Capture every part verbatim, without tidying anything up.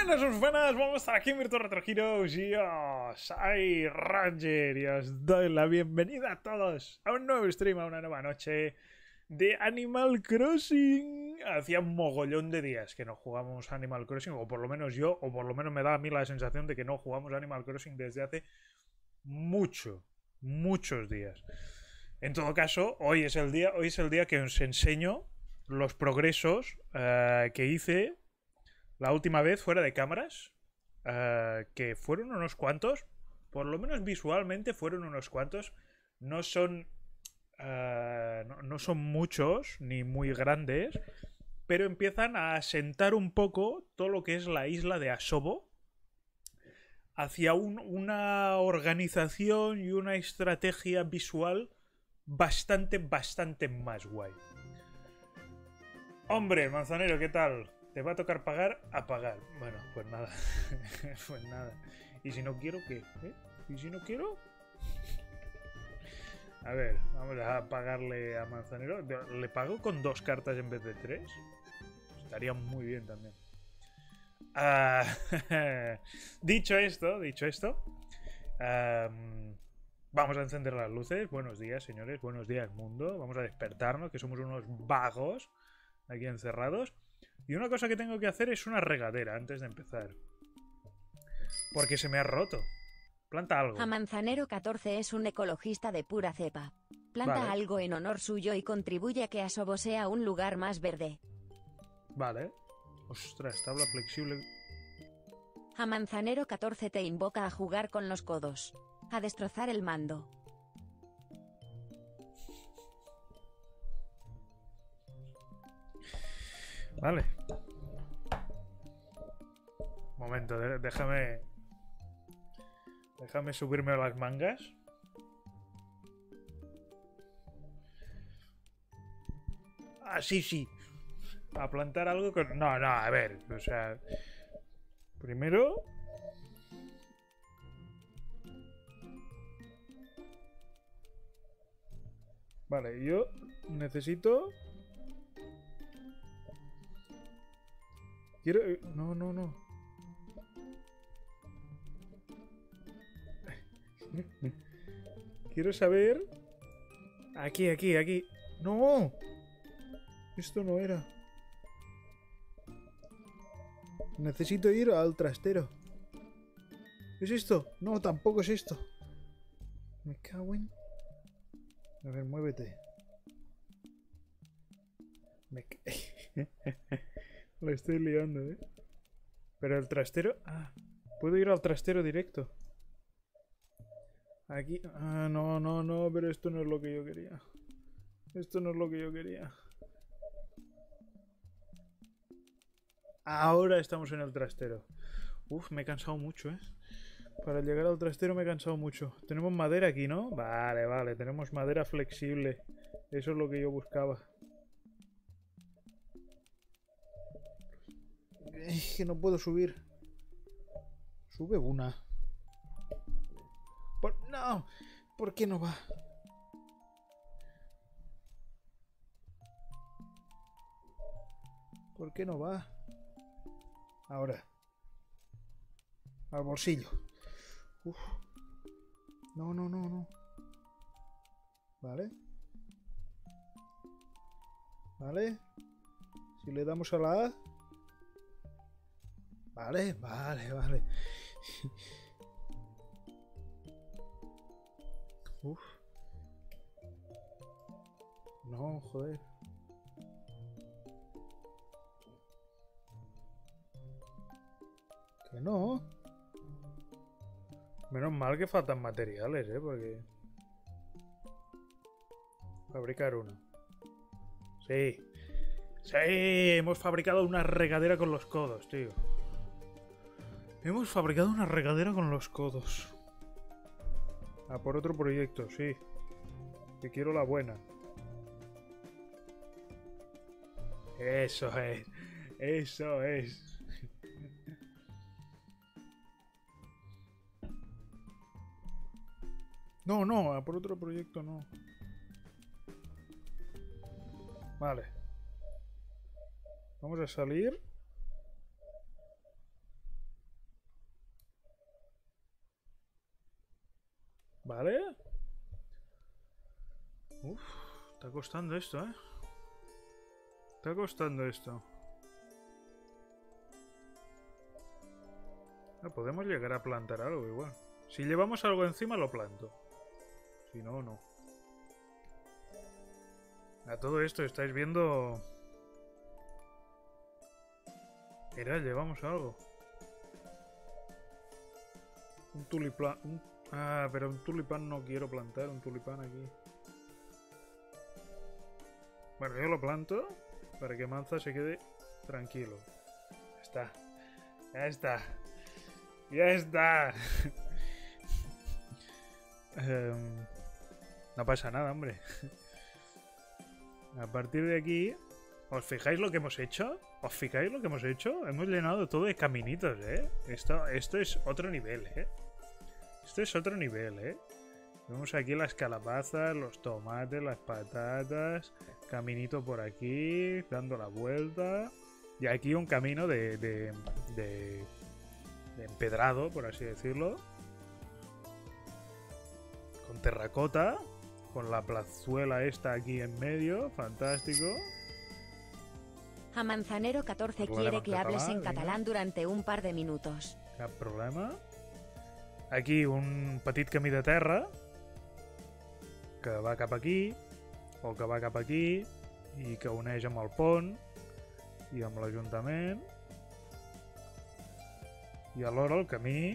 Buenas, muy buenas, vamos a estar aquí en Virtual Retro Heroes y yo soy Ranger y os doy la bienvenida a todos a un nuevo stream, a una nueva noche de Animal Crossing. Hacía un mogollón de días que no jugamos Animal Crossing, o por lo menos yo, o por lo menos me da a mí la sensación de que no jugamos Animal Crossing desde hace mucho, muchos días. En todo caso, hoy es el día, hoy es el día que os enseño los progresos uh, que hice la última vez fuera de cámaras, uh, que fueron unos cuantos, por lo menos visualmente fueron unos cuantos. No son, uh, no, no son muchos ni muy grandes, pero empiezan a asentar un poco todo lo que es la isla de Asobo hacia un, una organización y una estrategia visual bastante, bastante más guay. Hombre, Manzanero, ¿qué tal? ¿Te va a tocar pagar? A pagar. Bueno, pues nada. Pues nada. ¿Y si no quiero qué? ¿Eh? ¿Y si no quiero? A ver, vamos a pagarle a Manzanero. ¿Le pago con dos cartas en vez de tres? Estaría muy bien también. Uh, dicho esto, dicho esto, um, vamos a encender las luces. Buenos días, señores. Buenos días, mundo. Vamos a despertarnos, que somos unos vagos aquí encerrados. Y una cosa que tengo que hacer es una regadera antes de empezar, porque se me ha roto. Planta algo. A Manzanero catorce es un ecologista de pura cepa. Planta Vale. algo en honor suyo y contribuye a que Asobo sea un lugar más verde. Vale. Ostras, tabla flexible. A Manzanero catorce te invoca a jugar con los codos. A destrozar el mando. Vale. Momento, de- déjame... Déjame subirme a las mangas. Ah, sí, sí. A plantar algo con... No, no, a ver. O sea... Primero... Vale, yo necesito... Quiero... No, no, no. Quiero saber... Aquí, aquí, aquí. ¡No! Esto no era. Necesito ir al trastero. ¿Es esto? No, tampoco es esto. Me cago en... A ver, muévete. Me ca... Lo estoy liando, ¿eh? Pero el trastero... Ah, puedo ir al trastero directo. Aquí... Ah, no, no, no, pero esto no es lo que yo quería. Esto no es lo que yo quería. Ahora estamos en el trastero. Uf, me he cansado mucho, ¿eh? Para llegar al trastero me he cansado mucho. Tenemos madera aquí, ¿no? Vale, vale, tenemos madera flexible. Eso es lo que yo buscaba. Es que no puedo subir. Sube una. Por... No, ¿por qué no va? ¿Por qué no va? Ahora. Al bolsillo. Uf. No, no, no, no. Vale. Vale. Si le damos a la A. Vale, vale, vale. Uf. No, joder. Que no. Menos mal que faltan materiales, ¿eh? Porque... Fabricar uno. Sí. Sí, hemos fabricado una regadera con los codos, tío. Hemos fabricado una regadera con los codos. A por otro proyecto, sí. Que quiero la buena. Eso es. Eso es. No, no, a por otro proyecto no. Vale. Vamos a salir. ¿Vale? Uf, está costando esto, ¿eh? Está costando esto. No, podemos llegar a plantar algo igual. Si llevamos algo encima lo planto. Si no, no. A todo esto estáis viendo... Mirad, llevamos algo. Un tulipán. Un... Ah, pero un tulipán no quiero plantar. Un tulipán aquí. Bueno, yo lo planto para que Manza se quede tranquilo. Ya está. Ya está. Ya está. um, no pasa nada, hombre. A partir de aquí... ¿Os fijáis lo que hemos hecho? ¿Os fijáis lo que hemos hecho? Hemos llenado todo de caminitos, ¿eh? Esto, esto es otro nivel, ¿eh? Esto es otro nivel, ¿eh? Vemos aquí las calabazas, los tomates, las patatas. Caminito por aquí, dando la vuelta. Y aquí un camino de, de, de, de empedrado, por así decirlo. Con terracota. Con la plazuela esta aquí en medio. Fantástico. A Manzanero catorce quiere que hables en catalán durante un par de minutos. Cap problema. Aquí un petit camí de terra que va cap aquí o que va cap aquí i que uneix amb el pont i amb l'Ajuntament i alhora el camí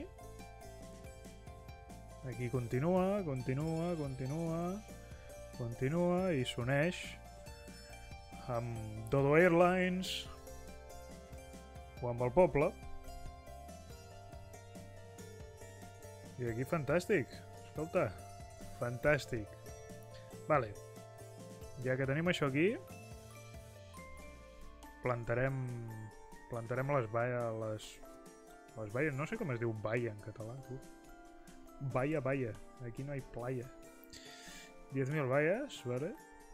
aquí continua, continua, continua continua i s'uneix amb Dodo Airlines o amb el poble. I aquí fantàstic. Escolta, fantàstic. Vale. Ja que tenim això aquí, plantarem plantarem les baies, les, les baies, no sé com es diu baia en català, tu. Baia, baia. Aquí no hay playa. diez mil baies, vale.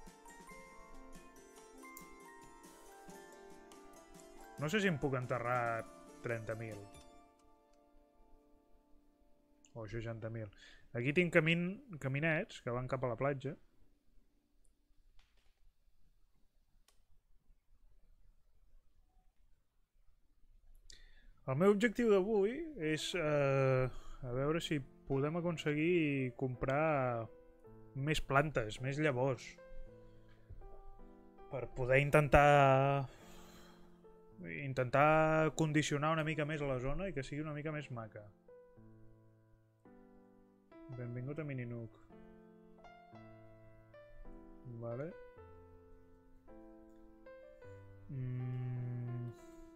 No sé si em puc enterrar trenta mil. O seixanta mil. Aquí tinc camin, caminets que van cap a la platja. El meu objectiu d'avui és eh, a veure si podem aconseguir comprar més plantes, més llavors. Per poder intentar... intentar condicionar una mica més la zona i que sigui una mica més maca. Benvingut a Mininuc. Vale. Mm.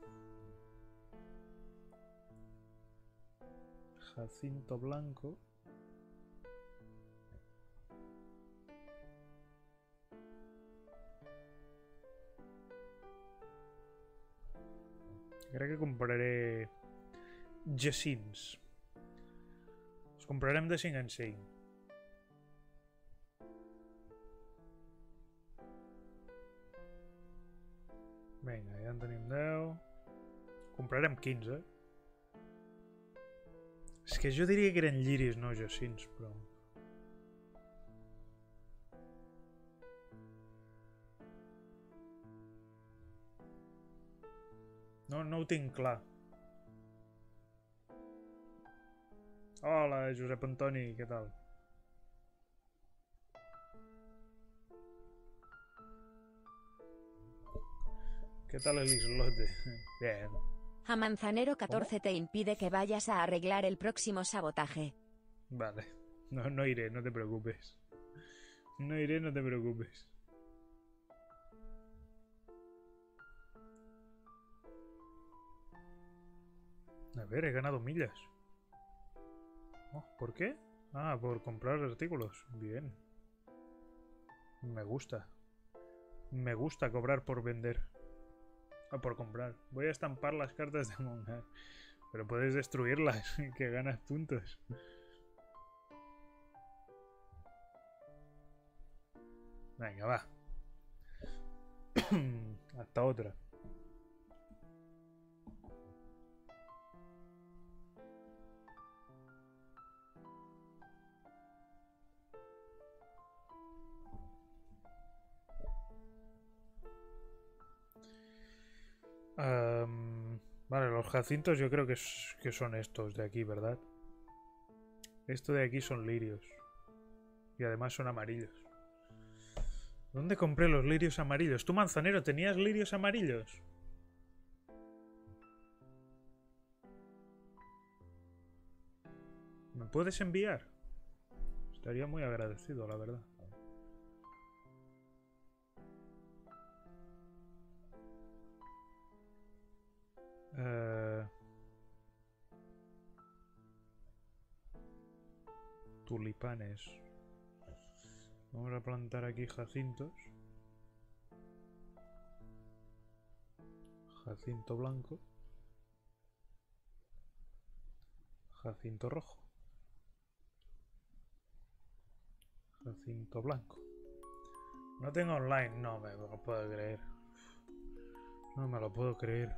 Jacinto blanco. Crec que compraré jacins. Els comprarem de cinc en cinc. Vinga, ja en tenim deu. Comprarem quinze. És que jo diria que eren lliris, no jacins, però... No, no ho tinc clar. Hola, Josep Antoni, què tal? ¿Qué tal el islote? Bien. A Manzanero catorce te impide que vayas a arreglar el próximo sabotaje. Vale. No, no iré, no te preocupes. No iré, no te preocupes. A ver, he ganado millas. Oh, ¿por qué? Ah, por comprar artículos. Bien. Me gusta. Me gusta cobrar por vender. Ah, por comprar. Voy a estampar las cartas de Among Us. Pero puedes destruirlas, que ganas puntos. Venga, va. Hasta otra. Um, vale, los jacintos yo creo que, es, que son estos de aquí, ¿verdad? Esto de aquí son lirios. Y además son amarillos. ¿Dónde compré los lirios amarillos? ¿Tú, manzanero, tenías lirios amarillos? ¿Me puedes enviar? Estaría muy agradecido, la verdad. Eh... Tulipanes. Vamos a plantar aquí jacintos. Jacinto blanco. Jacinto rojo. Jacinto blanco. No tengo online. No me lo puedo creer. No me lo puedo creer.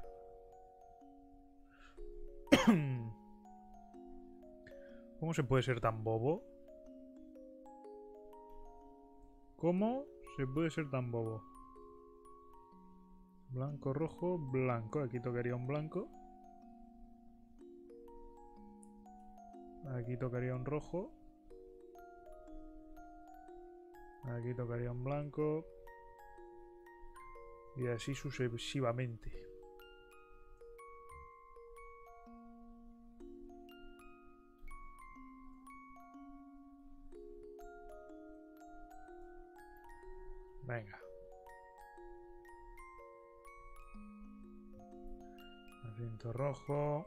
¿Cómo se puede ser tan bobo? ¿Cómo se puede ser tan bobo? Blanco, rojo, blanco. Aquí tocaría un blanco. Aquí tocaría un rojo. Aquí tocaría un blanco. Y así sucesivamente. Venga. Jacinto rojo.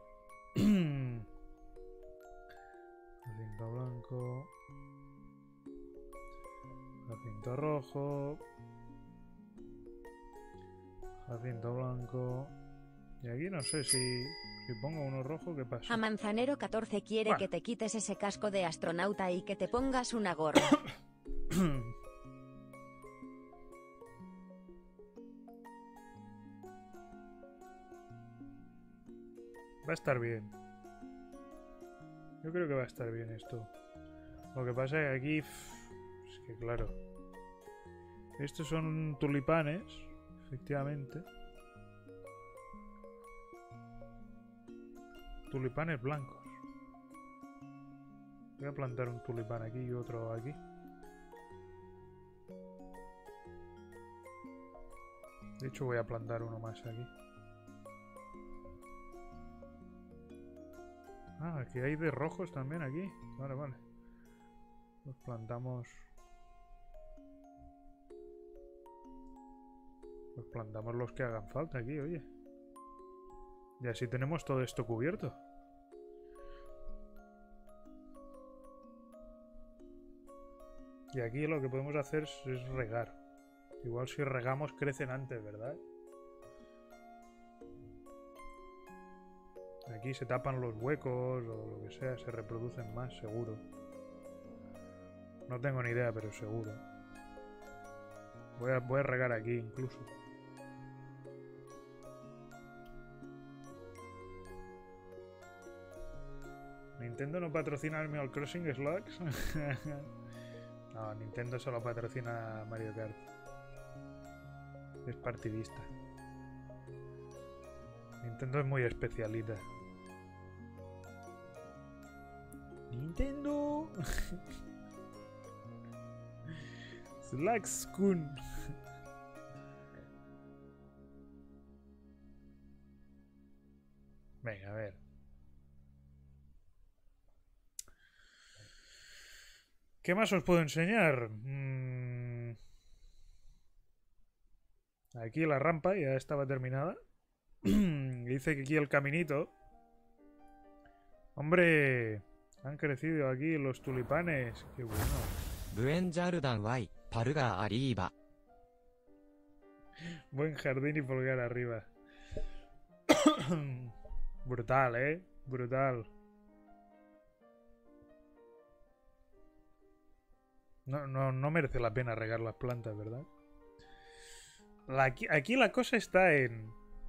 Jacinto blanco. Jacinto rojo. Jacinto blanco. Y aquí no sé si, si pongo uno rojo, ¿qué pasa? A Manzanero catorce quiere Bueno. que te quites ese casco de astronauta y que te pongas una gorra. Va a estar bien. Yo creo que va a estar bien esto. Lo que pasa es que aquí... Es que claro. Estos son tulipanes, efectivamente. Tulipanes blancos. Voy a plantar un tulipán aquí y otro aquí. De hecho voy a plantar uno más aquí. Ah, aquí hay de rojos también aquí. Vale, vale. Los plantamos. Pues plantamos los que hagan falta aquí, oye. Y así tenemos todo esto cubierto. Y aquí lo que podemos hacer es, es regar. Igual si regamos crecen antes, ¿verdad? Aquí se tapan los huecos o lo que sea, se reproducen más, seguro. No tengo ni idea, pero seguro. Voy a, voy a regar aquí incluso. ¿Nintendo no patrocina Animal Crossing Slugs? No, Nintendo solo patrocina Mario Kart. Es partidista. Nintendo es muy especialita. Nintendo. Slugs Kun. Venga, a ver. ¿Qué más os puedo enseñar? Mm. Aquí la rampa ya estaba terminada. Dice que aquí el caminito. Hombre, han crecido aquí los tulipanes. Qué bueno. Buen jardín hay pulgar arriba. Buen jardín y pulgar arriba. Brutal, ¿eh? Brutal. No, no, no merece la pena regar las plantas, ¿verdad? La, aquí, aquí la cosa está en...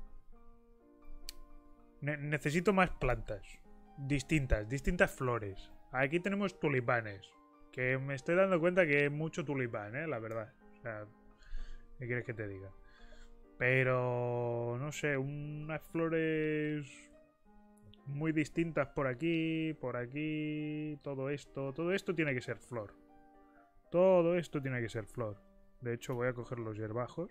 Ne- necesito más plantas. Distintas, distintas flores. Aquí tenemos tulipanes. Que me estoy dando cuenta que es mucho tulipán, ¿eh? La verdad. O sea, ¿qué quieres que te diga? Pero, no sé, unas flores muy distintas por aquí, por aquí, todo esto. Todo esto tiene que ser flor. Todo esto tiene que ser flor. De hecho, voy a coger los hierbajos.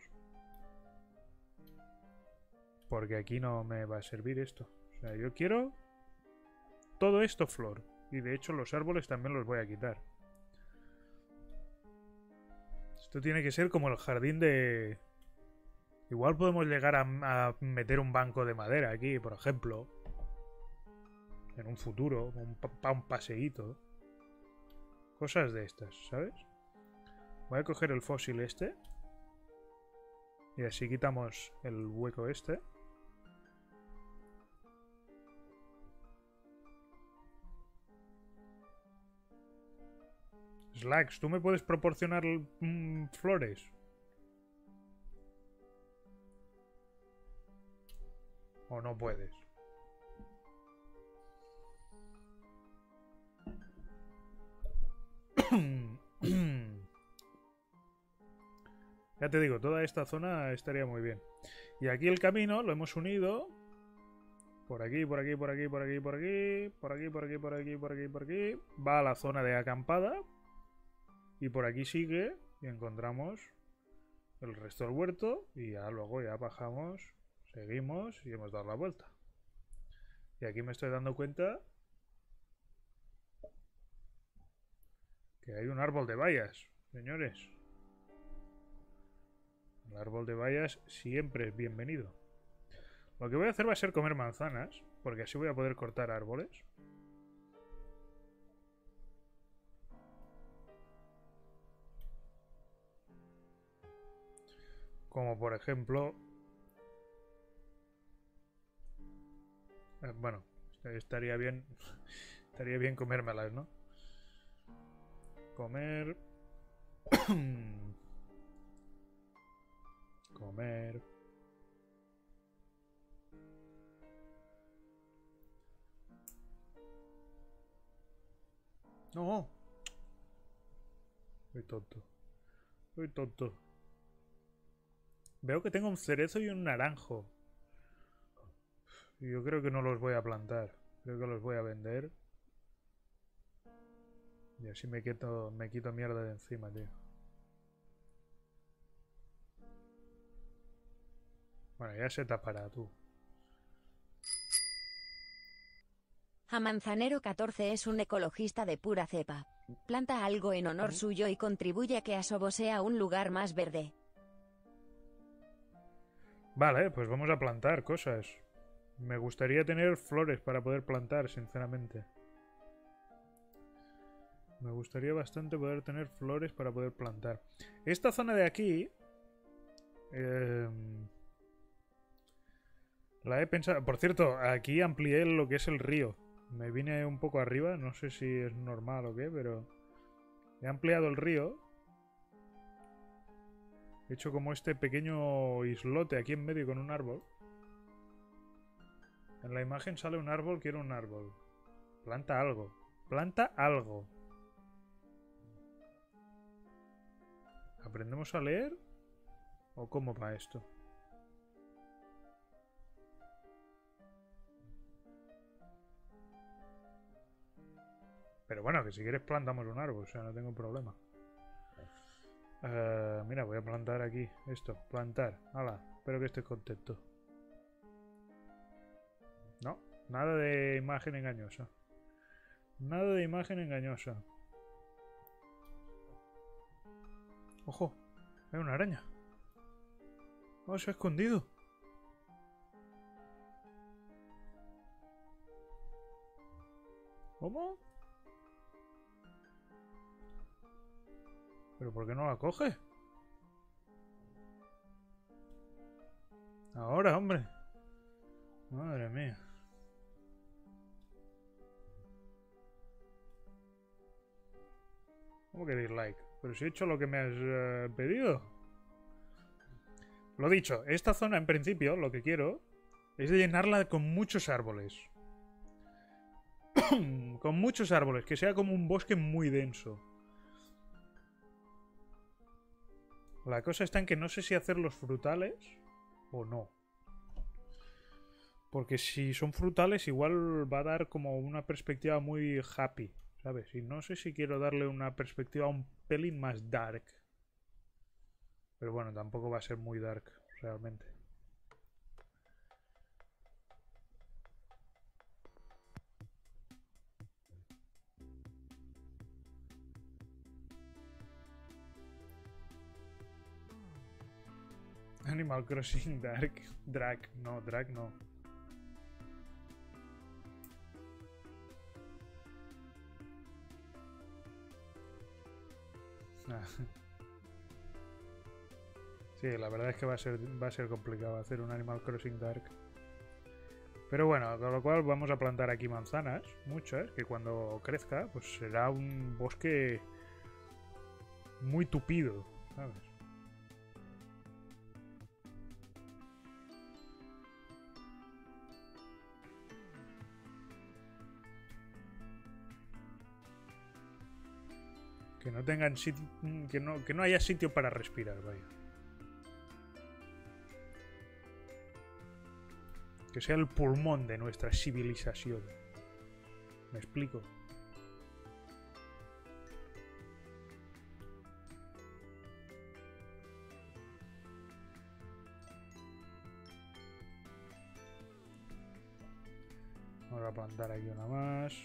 Porque aquí no me va a servir esto. O sea, yo quiero todo esto flor. Y de hecho los árboles también los voy a quitar. Esto tiene que ser como el jardín de... Igual podemos llegar a, a meter un banco de madera aquí, por ejemplo. En un futuro, un, pa un paseíto. Cosas de estas, ¿sabes? Voy a coger el fósil este. Y así quitamos el hueco este. Slacks, ¿tú me puedes proporcionar mmm, flores? ¿O no puedes? Ya te digo, toda esta zona estaría muy bien. Y aquí el camino lo hemos unido. Por aquí, por aquí, por aquí, por aquí, por aquí. Por aquí, por aquí, por aquí, por aquí, por aquí. Va a la zona de acampada. Y por aquí sigue. Y encontramos el resto del huerto. Y ya luego ya bajamos. Seguimos y hemos dado la vuelta. Y aquí me estoy dando cuenta que hay un árbol de bayas, señores. El árbol de bayas siempre es bienvenido. Lo que voy a hacer va a ser comer manzanas, porque así voy a poder cortar árboles. Como por ejemplo... Eh, bueno, estaría bien... estaría bien comérmelas, ¿no? Comer... Comer... No. Soy tonto. Soy tonto. Veo que tengo un cerezo y un naranjo. Yo creo que no los voy a plantar. Creo que los voy a vender. Y así me quito, me quito mierda de encima, tío. Bueno, ya se tapará, tú. A Manzanero catorce es un ecologista de pura cepa. Planta algo en honor suyo y contribuye a que Asobo sea un lugar más verde. Vale, pues vamos a plantar cosas. Me gustaría tener flores para poder plantar, sinceramente. Me gustaría bastante poder tener flores para poder plantar. Esta zona de aquí... Eh, la he pensado... Por cierto, aquí amplié lo que es el río. Me vine un poco arriba, no sé si es normal o qué, pero... He ampliado el río. He hecho como este pequeño islote aquí en medio con un árbol. En la imagen sale un árbol, quiero un árbol. Planta algo. Planta algo. ¿Aprendemos a leer? ¿O cómo va esto? Pero bueno, que si quieres plantamos un árbol, o sea, no tengo problema. Uh, mira, voy a plantar aquí esto. Plantar. Hala, espero que estés contento. No, nada de imagen engañosa. Nada de imagen engañosa. ¡Ojo! Hay una araña. ¡Oh, se ha escondido! ¿Cómo? ¿Pero por qué no la coge? Ahora, hombre. Madre mía. ¿Cómo que dislike? Pero si he hecho lo que me has uh, pedido. Lo dicho, esta zona en principio lo que quiero es llenarla con muchos árboles. Con muchos árboles, que sea como un bosque muy denso. La cosa está en que no sé si hacer los frutales o no. Porque si son frutales igual va a dar como una perspectiva muy happy, ¿sabes? Y no sé si quiero darle una perspectiva un pelín más dark. Pero bueno, tampoco va a ser muy dark, realmente. Animal Crossing Dark. Drag, no, drag no. Ah. Sí, la verdad es que va a ser va a ser complicado hacer un Animal Crossing Dark. Pero bueno, con lo cual vamos a plantar aquí manzanas, muchas, que cuando crezca, pues será un bosque muy tupido, ¿sabes? Que no tengan sitio, que no, que no haya sitio para respirar, vaya. Que sea el pulmón de nuestra civilización. ¿Me explico? Vamos a plantar aquí una más.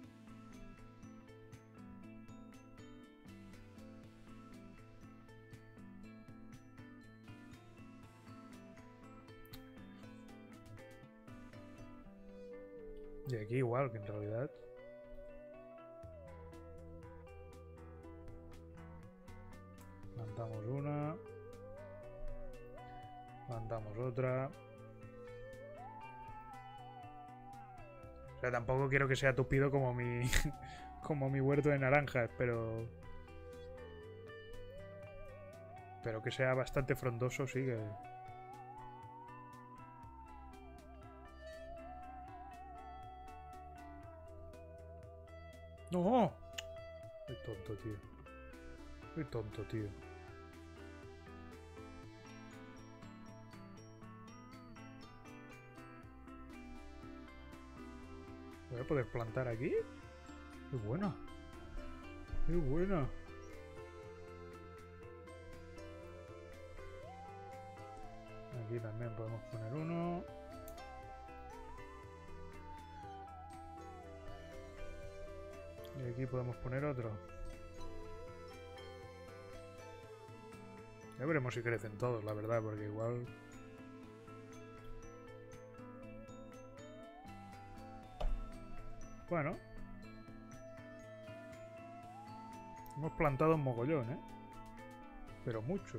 Y aquí igual, que en realidad. Plantamos una. Plantamos otra. O sea, tampoco quiero que sea tupido como mi. como mi huerto de naranjas, pero. Pero que sea bastante frondoso, sí que. ¡No! Soy tonto, tío. Soy tonto, tío. ¿Voy a poder plantar aquí? ¡Qué buena! ¡Qué buena! Aquí también podemos poner uno. Y aquí podemos poner otro. Ya veremos si crecen todos, la verdad, porque igual... Bueno. Hemos plantado un mogollón, ¿eh? Pero mucho.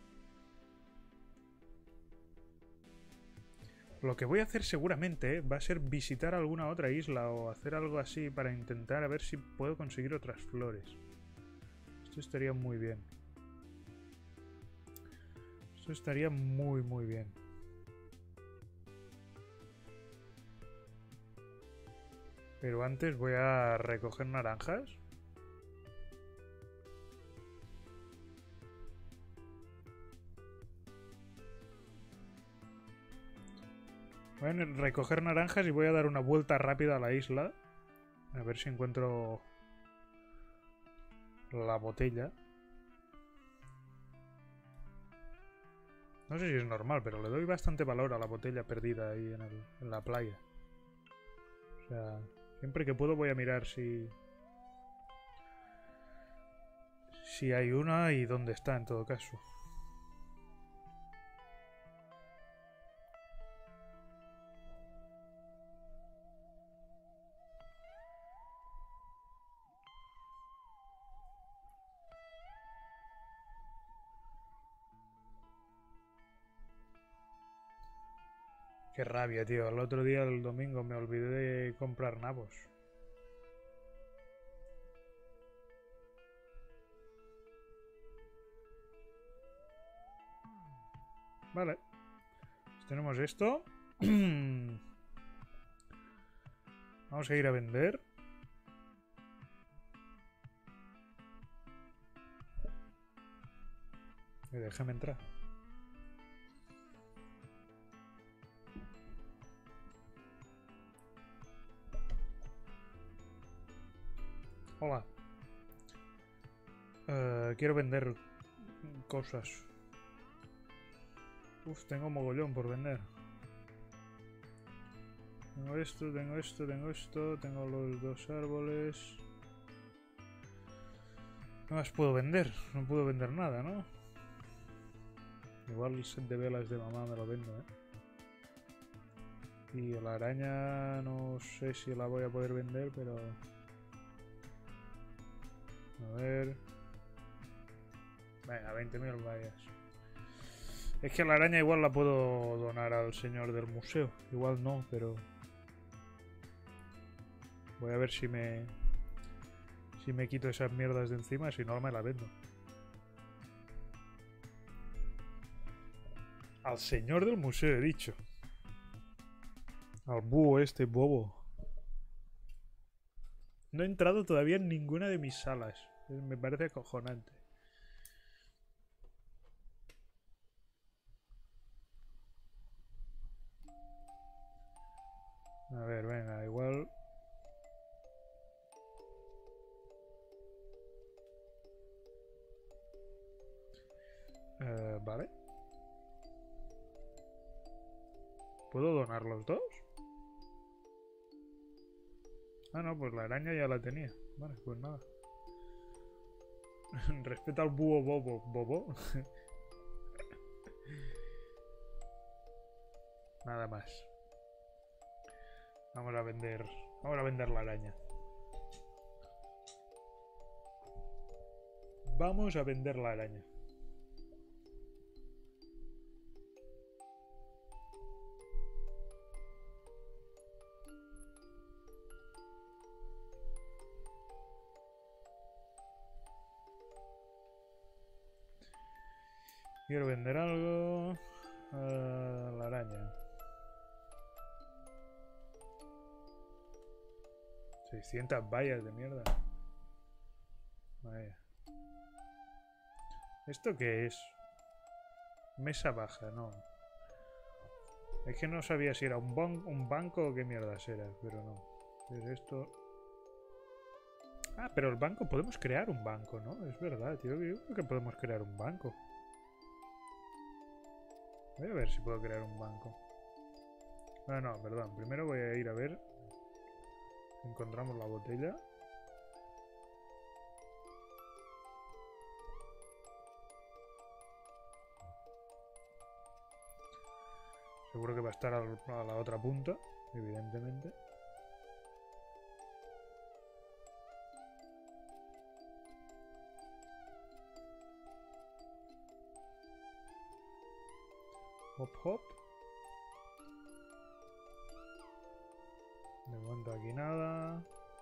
Lo que voy a hacer seguramente va a ser visitar alguna otra isla o hacer algo así para intentar a ver si puedo conseguir otras flores. Esto estaría muy bien. Esto estaría muy muy bien. Pero antes voy a recoger naranjas. Voy a recoger naranjas y voy a dar una vuelta rápida a la isla. A ver si encuentro la botella. No sé si es normal, pero le doy bastante valor a la botella perdida ahí en, el, en la playa. O sea, siempre que puedo voy a mirar si... Si hay una y dónde está en todo caso. Qué rabia, tío. El otro día, el domingo, me olvidé de comprar nabos. Vale. Pues tenemos esto. Vamos a ir a vender. Y déjame entrar. Hola. Eh, quiero vender cosas. Uf, tengo mogollón por vender. Tengo esto, tengo esto, tengo esto, tengo los dos árboles. ¿Qué más puedo vender? No puedo vender nada, ¿no? Igual el set de velas de mamá me lo vendo, ¿eh? Y la araña no sé si la voy a poder vender, pero... A ver... Venga, veinte mil vallas. Es que la araña igual la puedo donar al señor del museo. Igual no, pero... Voy a ver si me... Si me quito esas mierdas de encima, si no me la vendo. Al señor del museo, he dicho. Al búho este bobo. No he entrado todavía en ninguna de mis salas. Me parece acojonante. A ver, venga, igual... Uh, vale. ¿Puedo donar los dos? Ah, no, pues la araña ya la tenía. Vale, pues nada. Respeta al búho bobo. ¿Bobo? Nada más. Vamos a vender... Vamos a vender la araña. Vamos a vender la araña. Quiero vender algo. Uh, la araña. seiscientas vallas de mierda. Vaya. ¿Esto qué es? Mesa baja, no. Es que no sabía si era un, ban un banco o qué mierdas era, pero no. ¿Qué es esto? Ah, pero el banco, podemos crear un banco, ¿no? Es verdad, tío. Yo creo que podemos crear un banco. Voy a ver si puedo crear un banco. Ah, no, perdón. Primero voy a ir a ver si encontramos la botella. Seguro que va a estar a la otra punta, evidentemente. Hop, hop. De momento aquí nada.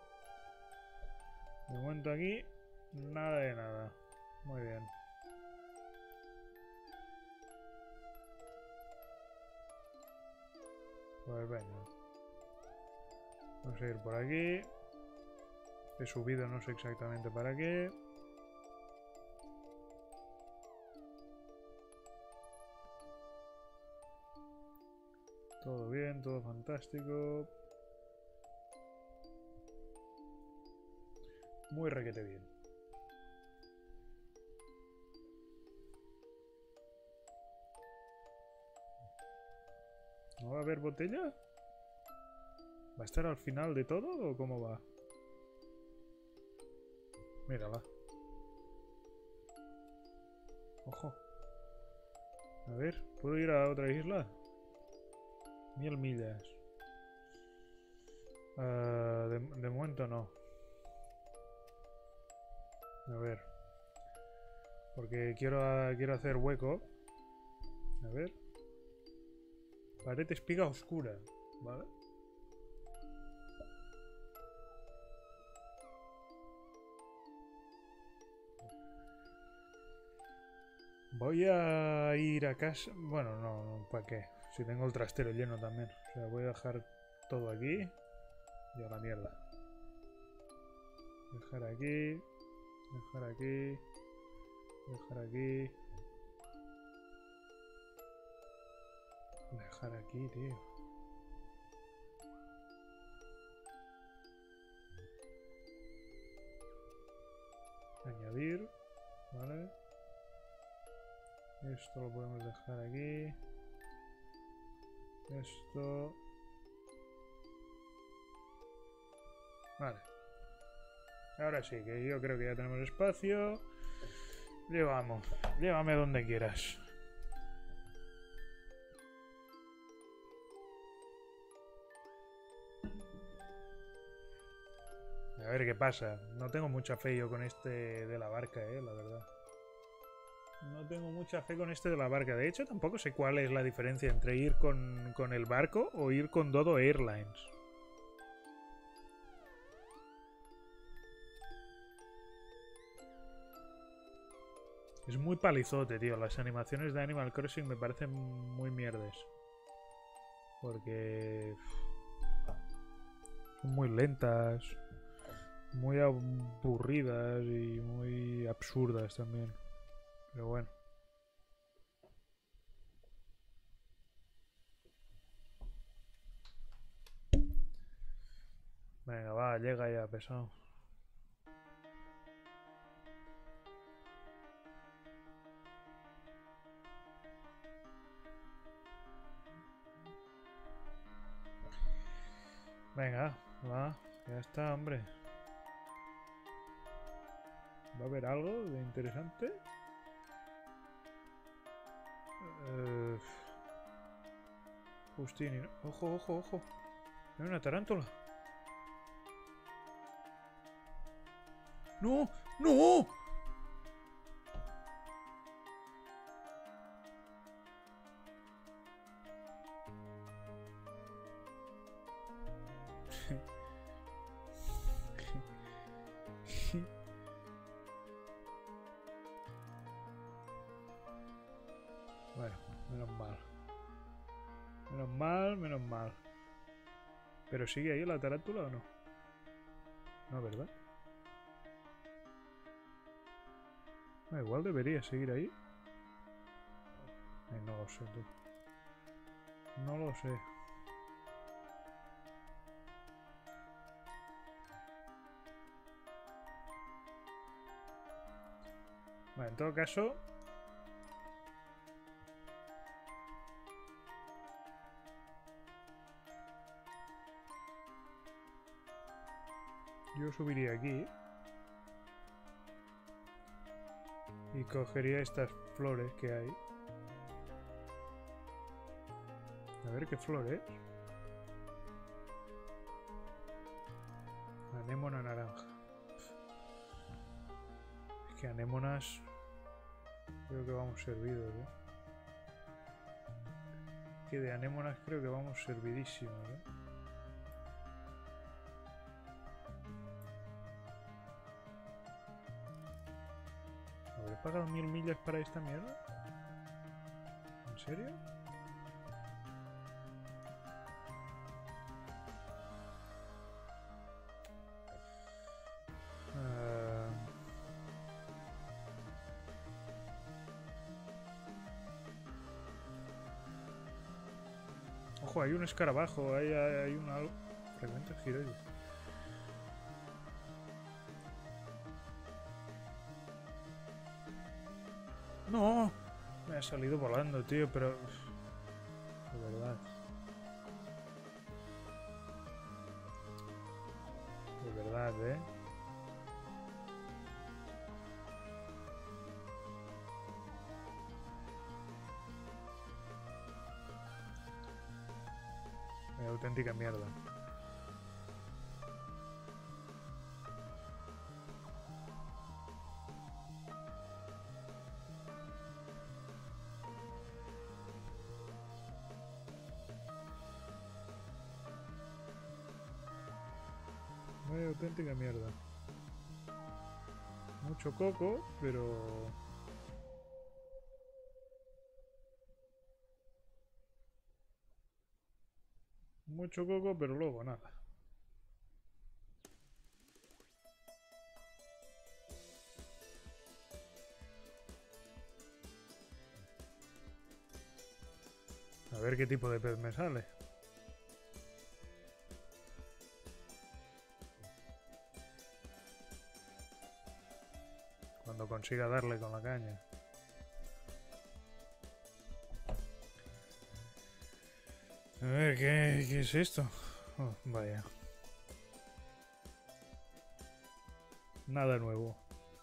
De momento aquí nada de nada. Muy bien. Pues venga. Vamos a ir por aquí. He subido no sé exactamente para qué. Todo bien, todo fantástico. Muy requete bien. ¿No va a haber botella? ¿Va a estar al final de todo o cómo va? Mírala. Ojo. A ver, ¿puedo ir a otra isla? Mil millas. Uh, de, de momento no. A ver. Porque quiero, uh, quiero hacer hueco. A ver. Pared espiga oscura. Vale. Voy a ir a casa. Bueno, no, no ¿para qué? Si tengo el trastero lleno también. O sea, voy a dejar todo aquí. Y a la mierda. Dejar aquí. Dejar aquí. Dejar aquí. Dejar aquí, tío. Añadir. Vale. Esto lo podemos dejar aquí. Esto. Vale. Ahora sí, que yo creo que ya tenemos espacio. Llevamos. Llévame donde quieras. A ver qué pasa. No tengo mucha fe yo con este de la barca, eh, la verdad. No tengo mucha fe con este de la barca. De hecho, tampoco sé cuál es la diferencia entre ir con, con el barco o ir con Dodo Airlines. Es muy palizote, tío. Las animaciones de Animal Crossing me parecen muy mierdes. Porque... son muy lentas. Muy aburridas y muy absurdas también. Pero bueno. Venga, va, llega ya, pesado. Venga, va. Ya está, hombre. ¿Va a haber algo de interesante? Uh, Justini, ¿no? Ojo, ojo, ojo. Hay una tarántula. ¡No! ¡No! Bueno, menos mal. Menos mal, menos mal. ¿Pero sigue ahí la tarántula o no? No, ¿verdad? No, igual debería seguir ahí. Ay, no lo sé, tú. No lo sé. Vale, en todo caso... yo subiría aquí. Y cogería estas flores que hay. A ver qué flores. Anémona naranja. Es que anémonas... creo que vamos servidos, ¿eh? Que de anémonas creo que vamos servidísimos, ¿eh? ¿Habré pagado mil millas para esta mierda? ¿En serio? Uh... Ojo, hay un escarabajo, hay, hay, hay un algo. Frecuente giroide. No, me ha salido volando, tío, pero... de verdad. De verdad, ¿eh? Una auténtica mierda. Una auténtica mierda. Mucho coco, pero... mucho coco, pero luego nada. A ver qué tipo de pez me sale. consiga darle con la caña. A ver, ¿qué, qué es esto? Oh, vaya. Nada nuevo.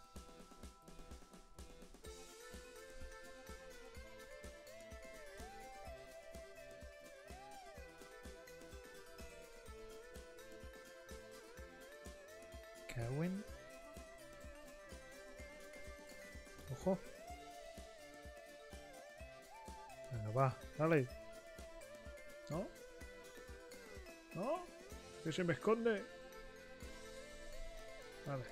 Cagüen. Ojo. Venga, va, dale. ¿No? ¿No? ¿Que se me esconde? Vale.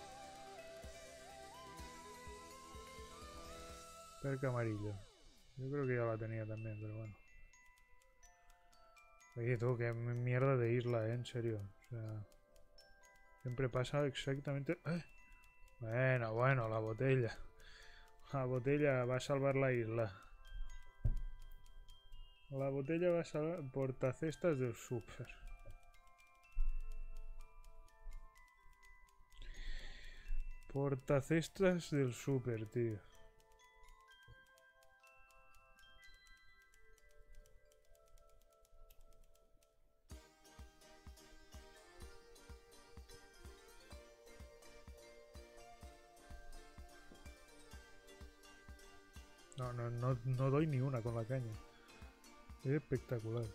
Perca amarillo. Yo creo que ya la tenía también, pero bueno. Oye, tú, qué mierda de isla, ¿eh? En serio. O sea... Siempre pasa exactamente... ¡Eh! Bueno, bueno, la botella. La botella va a salvar la isla. La botella va a salvar... Portacestas del súper. Portacestas del súper, tío. No, no, no, no doy ni una con la caña. Es espectacular.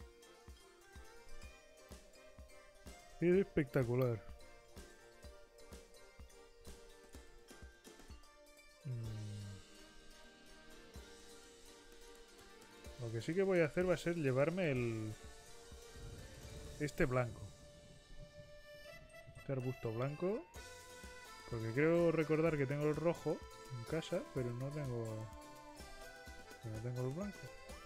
Es espectacular. Mm. Lo que sí que voy a hacer va a ser llevarme el... Este blanco. Este arbusto blanco. Porque creo recordar que tengo el rojo en casa, pero no tengo... No tengo el blanco.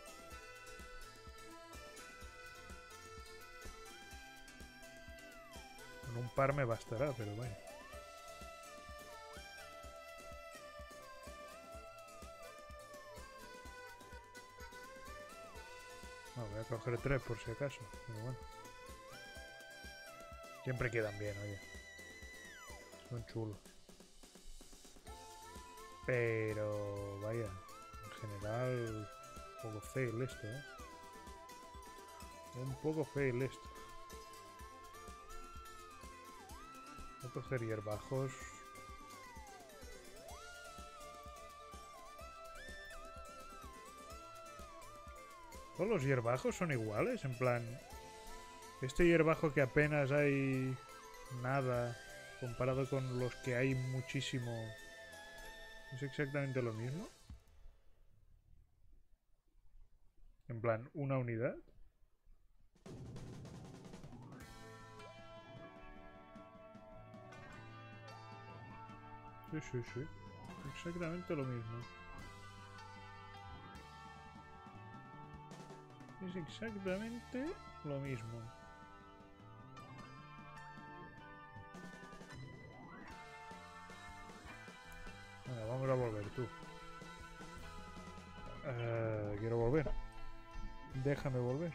Con un par me bastará, pero vaya. No, voy a coger tres por si acaso, pero bueno. Siempre quedan bien, oye. Son chulos. Pero vaya, en general un poco fail esto, ¿eh? Un poco fail esto. Voy a coger hierbajos. ¿Todos los hierbajos son iguales? En plan, este hierbajo que apenas hay nada comparado con los que hay muchísimo, ¿es exactamente lo mismo? En plan, una unidad. Sí, sí, sí. Exactamente lo mismo. Es exactamente lo mismo. Venga, vamos a volver, tú. Uh, quiero volver. Déjame volver.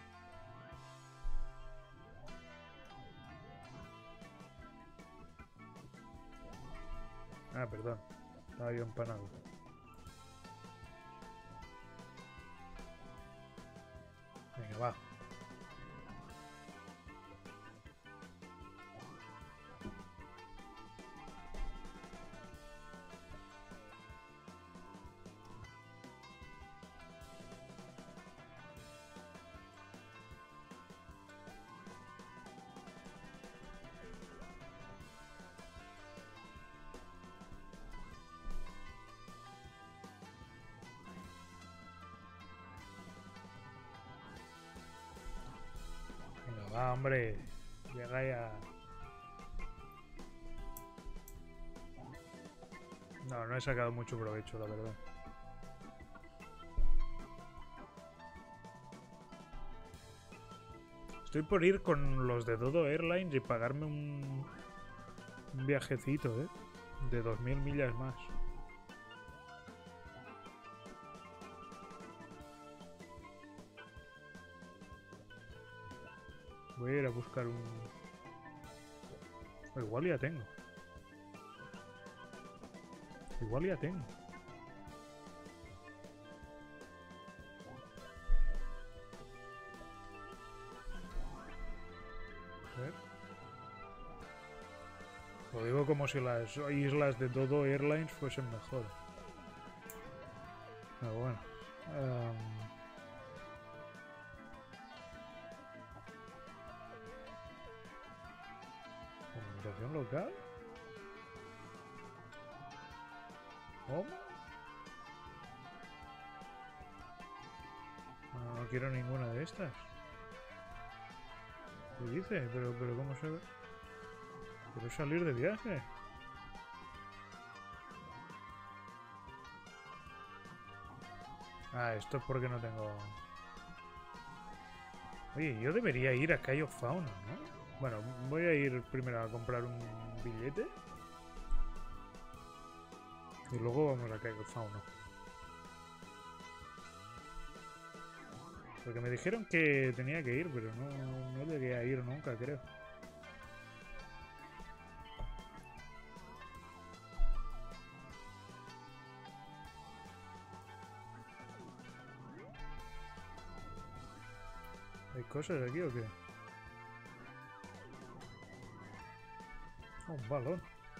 Ah, perdón. Estaba yo empanado. Venga, va. Va, hombre. Llega ya. No, no he sacado mucho provecho, la verdad. Estoy por ir con los de Dodo Airlines y pagarme un, un viajecito, ¿eh? De dos mil millas más. Voy a ir a buscar un... O igual ya tengo. Igual ya tengo. A ver. Lo digo como si las islas de Dodo Airlines fuesen mejores. Pero bueno. Um... ¿Comunicación local? ¿Cómo? No, no quiero ninguna de estas. ¿Qué dice? Pero, pero ¿cómo se ve? Quiero salir de viaje. Ah, esto es porque no tengo... Oye, yo debería ir a Cayo Fauna, ¿no? Bueno, voy a ir primero a comprar un billete. Y luego vamos a Cayo Fauna. Porque me dijeron que tenía que ir, pero no, no llegué a ir nunca, creo. ¿Hay cosas aquí o qué? Oh, un balón.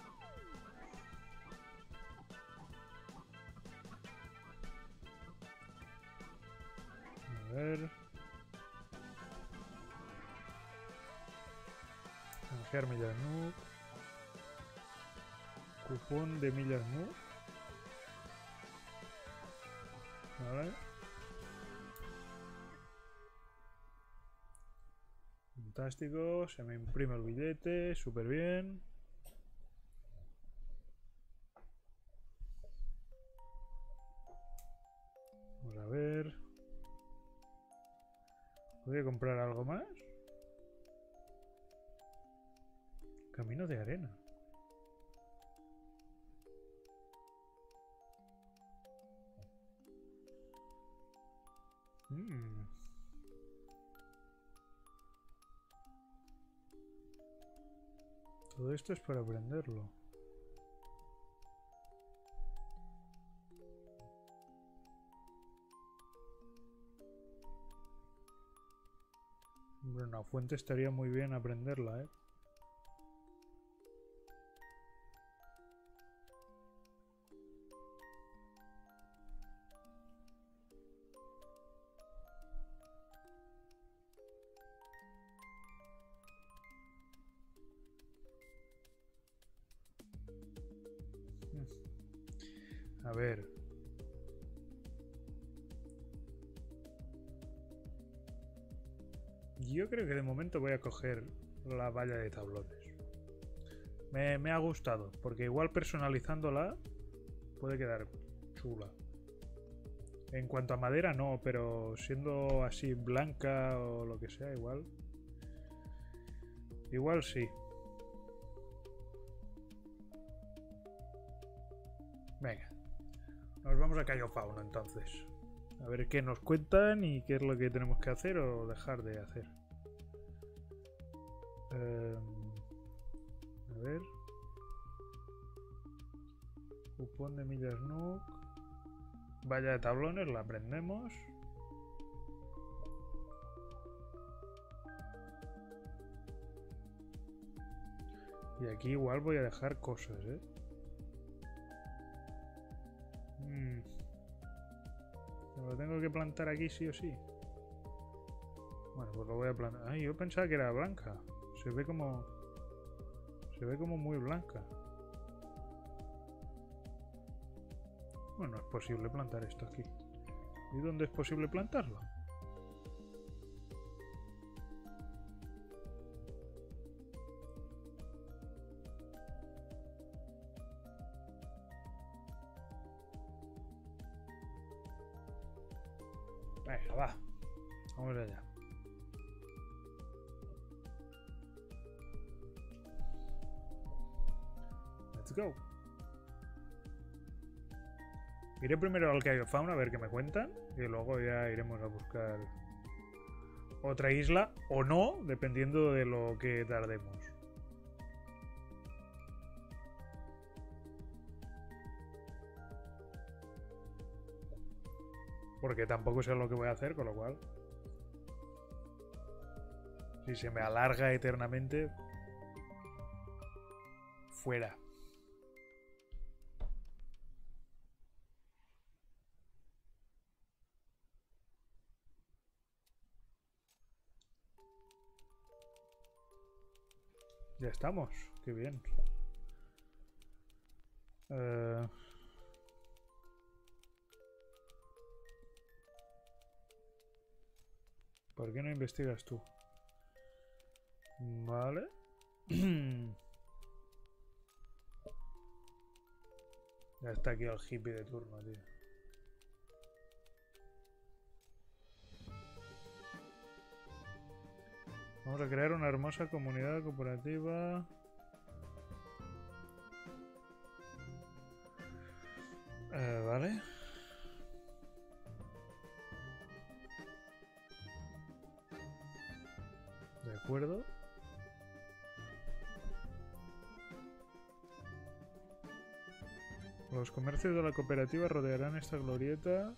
A ver. Canjear millas N U C. Cupón de millas N U C. Vale. Fantástico, se me imprime el billete, súper bien. Vamos a ver. ¿Voy a comprar algo más? Camino de arena. Mm. Todo esto es para aprenderlo. Hombre, una fuente estaría muy bien aprenderla, ¿eh? A ver. Yo creo que de momento voy a coger la valla de tablones. Me, me ha gustado, porque igual personalizándola puede quedar chula. En cuanto a madera no, pero siendo así blanca o lo que sea, igual. Igual sí. Venga. Nos vamos a Cayo Fauna entonces. A ver qué nos cuentan y qué es lo que tenemos que hacer o dejar de hacer. Eh, a ver. Cupón de millas N U C. Valla de tablones, la aprendemos. Y aquí igual voy a dejar cosas, ¿eh? Mm. Lo tengo que plantar aquí sí o sí. Bueno, pues lo voy a plantar. Ay, yo pensaba que era blanca. Se ve como... Se ve como muy blanca. Bueno, es posible plantar esto aquí. ¿Y dónde es posible plantarlo? Venga, va. Vamos allá. Let's go. Iré primero al Cayo Fauna a ver qué me cuentan. Y luego ya iremos a buscar otra isla. O no, dependiendo de lo que tardemos. Porque tampoco sé lo que voy a hacer, con lo cual... Si se me alarga eternamente... Fuera. Ya estamos. Qué bien. Eh... ¿Por qué no investigas tú? Vale. Ya está aquí el hippie de turno, tío. Vamos a crear una hermosa comunidad cooperativa. Eh, vale. De acuerdo. Los comercios de la cooperativa rodearán esta glorieta.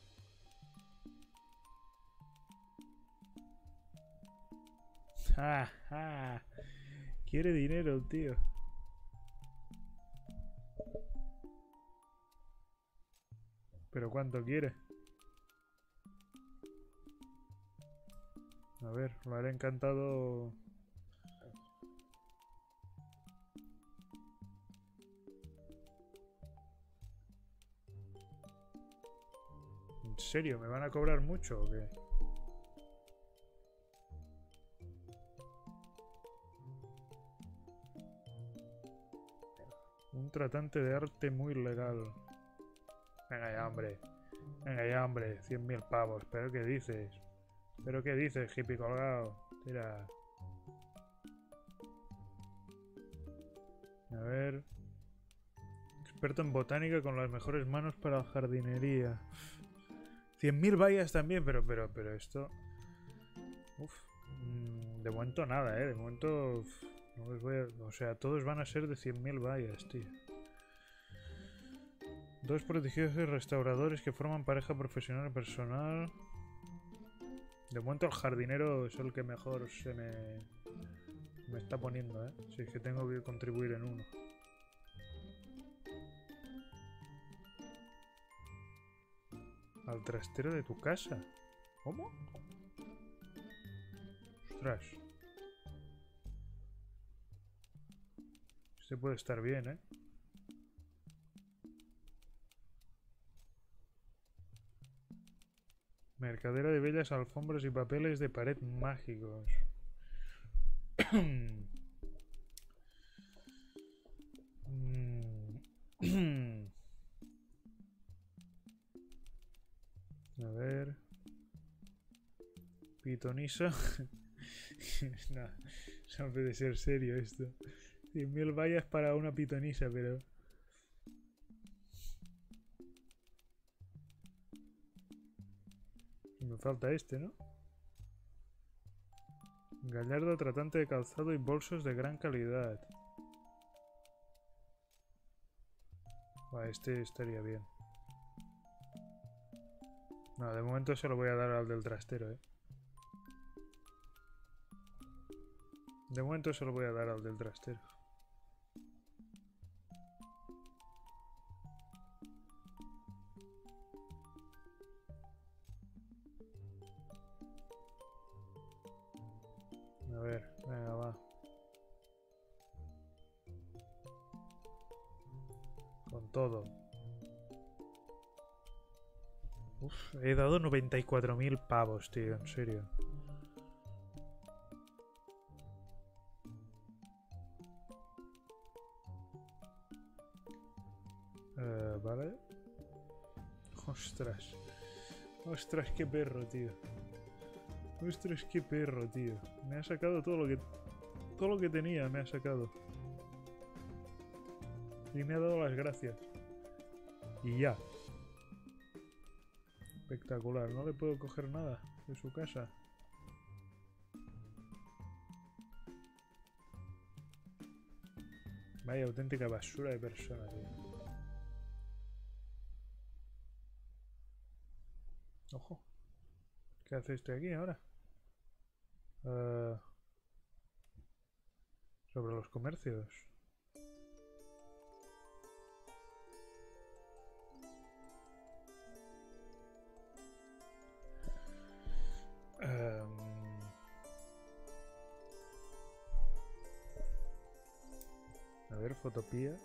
¡Ja, ja! Quiere dinero el tío. ¿Pero cuánto quiere? A ver, lo haré encantado. ¿En serio? ¿Me van a cobrar mucho o qué? Un tratante de arte muy legal. Venga ya, hombre. Venga ya, hombre. cien mil pavos. ¿Pero qué dices? ¿Pero qué dices, hippie colgado? Tira. A ver. Experto en botánica con las mejores manos para la jardinería. cien mil vallas también, pero, pero, pero esto... Uf. Mm, de momento nada, eh. De momento... Uf, no les voy a... O sea, todos van a ser de cien mil vallas, tío. Dos prodigiosos restauradores que forman pareja profesional y personal. De momento el jardinero es el que mejor se me... Me está poniendo, eh. Si es que tengo que contribuir en uno. Al trastero de tu casa. ¿Cómo? Ostras. Este puede estar bien, ¿eh? Mercadera de bellas alfombras y papeles de pared mágicos. A ver. Pitonisa. No, no puede ser serio esto. cien mil vallas para una pitonisa, pero... Me falta este, ¿no? Gallardo, tratante de calzado y bolsos de gran calidad. Va, este estaría bien. No, de momento se lo voy a dar al del trastero, eh. De momento se lo voy a dar al del trastero. A ver, venga, va. Con todo. Uf, he dado noventa y cuatro mil pavos, tío, en serio. Uh, vale. Ostras. Ostras, qué perro, tío. Ostras, qué perro, tío. Me ha sacado todo lo que... Todo lo que tenía me ha sacado. Y me ha dado las gracias. Y ya. Espectacular. No le puedo coger nada de su casa. Vaya auténtica basura de persona, tío. Ojo. ¿Qué hace este aquí ahora? Uh, sobre los comercios. Um, a ver, fotopía.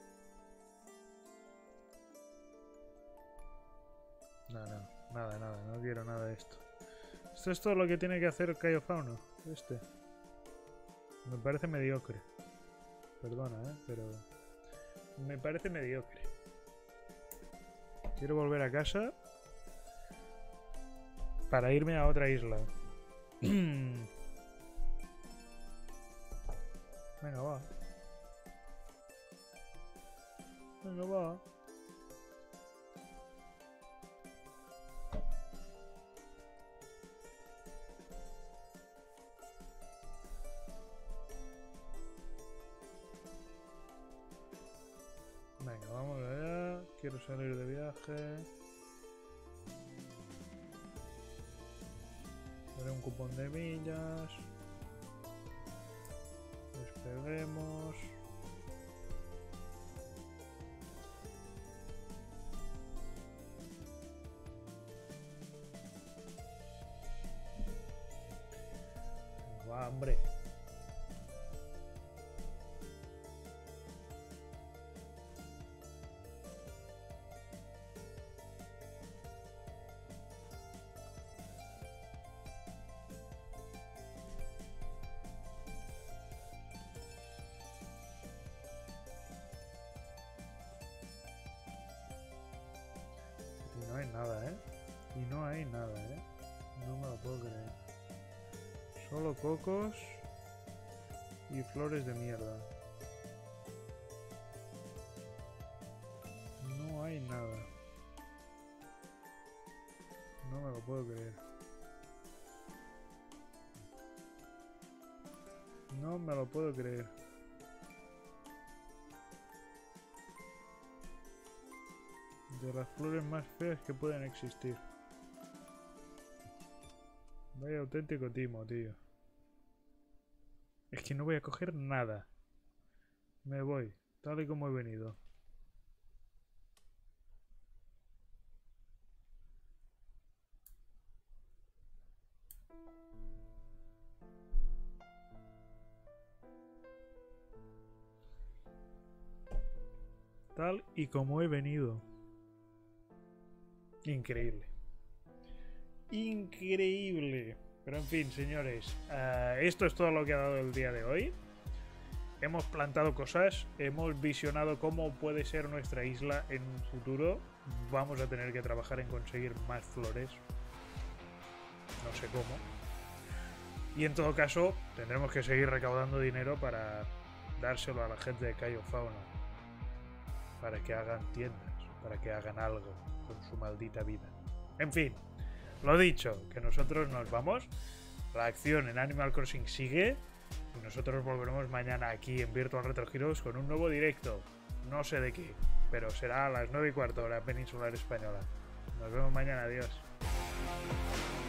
No, no, nada, nada, no quiero nada de esto. Esto es todo lo que tiene que hacer Cayo Fauno. Este. Me parece mediocre. Perdona, ¿eh? Pero... me parece mediocre. Quiero volver a casa para irme a otra isla. Venga, va. Venga, va. Venga, vamos allá. Quiero salir de viaje. Daré un cupón de millas. Despeguemos. Va, hombre. Y no hay nada, ¿eh? Y no hay nada, ¿eh? No me lo puedo creer. Solo cocos y flores de mierda. No hay nada. No me lo puedo creer. No me lo puedo creer. De las flores más feas que pueden existir. Vaya auténtico timo, tío. Es que no voy a coger nada. Me voy, tal y como he venido. Tal y como he venido. Increíble. Increíble. Pero en fin, señores, uh, esto es todo lo que ha dado el día de hoy. Hemos plantado cosas, hemos visionado cómo puede ser nuestra isla en un futuro. Vamos a tener que trabajar en conseguir más flores. No sé cómo. Y en todo caso, tendremos que seguir recaudando dinero para dárselo a la gente de Cayo Fauno. Para que hagan tiendas, para que hagan algo con su maldita vida. En fin, lo dicho, que nosotros nos vamos. La acción en Animal Crossing sigue. Y nosotros volveremos mañana aquí en Virtual Retro Heroes con un nuevo directo. No sé de qué, pero será a las nueve y cuarto hora peninsular española. Nos vemos mañana, adiós.